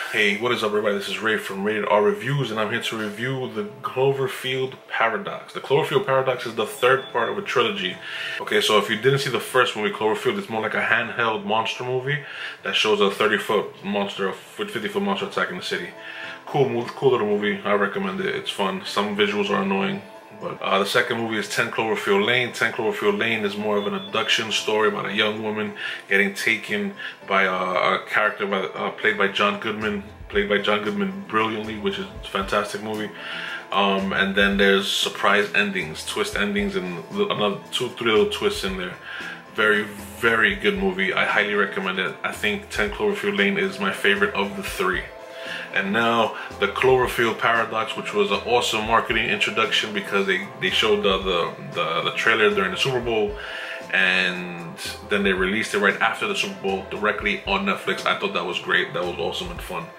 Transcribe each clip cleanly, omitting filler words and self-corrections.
Hey, what is up everybody? This is Ray from Rated R Reviews, and I'm here to review the Cloverfield Paradox. The Cloverfield Paradox is the third part of a trilogy. Okay, so if you didn't see the first movie, Cloverfield, it's more like a handheld monster movie that shows a 30-foot monster with 50-foot monster attacking the city. Cool little movie. I recommend it. It's fun. Some visuals are annoying. But the second movie is 10 Cloverfield Lane. 10 Cloverfield Lane is more of an abduction story about a young woman getting taken by a character played by John Goodman brilliantly, which is a fantastic movie. And then there's surprise endings, twist endings, and another 2-3 little twists in there. Very, very good movie. I highly recommend it. I think 10 Cloverfield Lane is my favorite of the three. And now the Cloverfield Paradox, which was an awesome marketing introduction because they showed the trailer during the Super Bowl, and then they released it right after the Super Bowl directly on Netflix. I thought that was great. That was awesome and fun.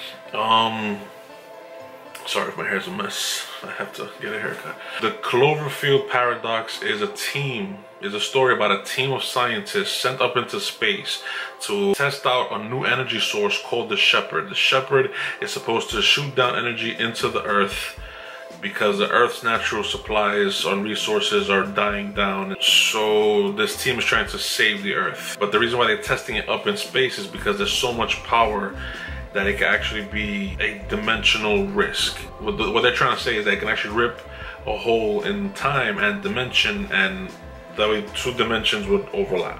Sorry if my hair's a mess. I have to get a haircut. The Cloverfield Paradox is a story about a team of scientists sent up into space to test out a new energy source called the Shepherd. The Shepherd is supposed to shoot down energy into the Earth because the Earth's natural supplies on resources are dying down. So this team is trying to save the Earth. But the reason why they're testing it up in space is because there's so much power that it can actually be a dimensional risk. What they're trying to say is that it can actually rip a hole in time and dimension, and that way two dimensions would overlap.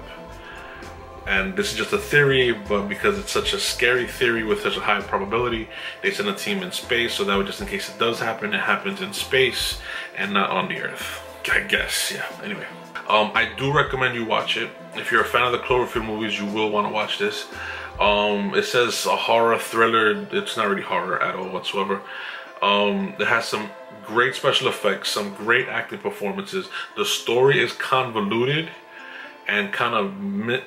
And this is just a theory, but because it's such a scary theory with such a high probability, they send a team in space, so that way just in case it does happen, it happens in space and not on the Earth, I guess. Yeah, anyway. I do recommend you watch it. If you're a fan of the Cloverfield movies, you will want to watch this. It says a horror thriller. It's not really horror at all whatsoever. It has some great special effects, some great acting performances. The story is convoluted and kind of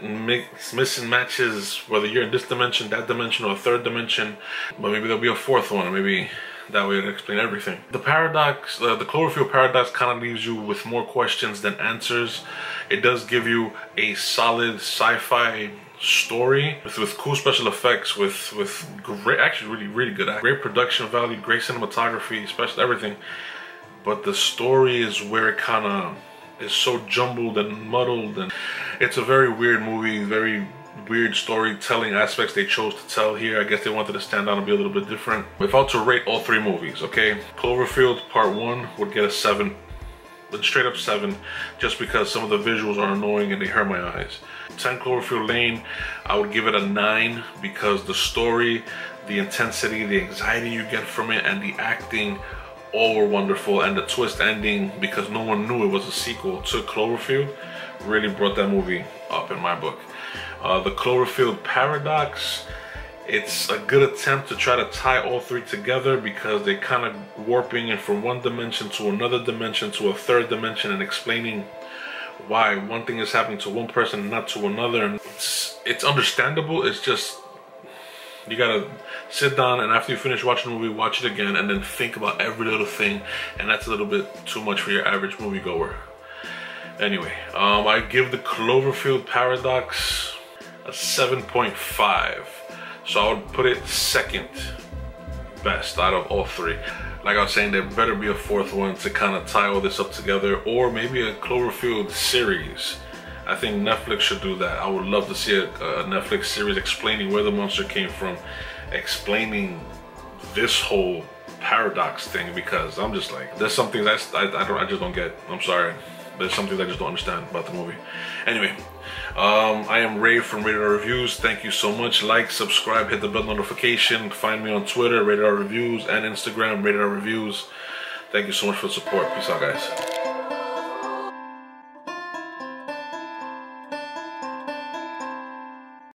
missing matches, whether you're in this dimension, that dimension, or a third dimension. But maybe there'll be a fourth one, or maybe that way it'll explain everything. The Paradox, the Cloverfield Paradox, kind of leaves you with more questions than answers. It does give you a solid sci-fi story with cool special effects, with great, actually really good, great production value, great cinematography, especially everything. But the story is where it kind of is so jumbled and muddled, and it's a very weird movie, very weird storytelling aspects they chose to tell here. I guess they wanted to stand out and be a little bit different. If I were to rate all three movies, okay, Cloverfield Part 1 would get a 7. Straight up 7, just because some of the visuals are annoying and they hurt my eyes. 10 Cloverfield Lane, I would give it a 9 because the story, the intensity, the anxiety you get from it, and the acting all were wonderful. And the twist ending, because no one knew it was a sequel to Cloverfield, really brought that movie up in my book. The Cloverfield Paradox, it's a good attempt to try to tie all three together because they're kind of warping it from one dimension to another dimension to a third dimension and explaining why one thing is happening to one person and not to another. And it's understandable. It's just you gotta sit down, and after you finish watching the movie, watch it again and then think about every little thing, and that's a little bit too much for your average moviegoer. Anyway, I give the Cloverfield Paradox a 7.5. So I would put it second best out of all three. Like I was saying, there better be a fourth one to kind of tie all this up together, or maybe a Cloverfield series. I think Netflix should do that. I would love to see a Netflix series explaining where the monster came from, explaining this whole paradox thing, because I'm just like, there's some things I just don't get. I'm sorry. There's some things I just don't understand about the movie. Anyway, I am Ray from Rated R Reviews. Thank you so much. Like, subscribe, hit the bell notification. Find me on Twitter, Rated R Reviews, and Instagram, Rated R Reviews. Thank you so much for the support. Peace out, guys.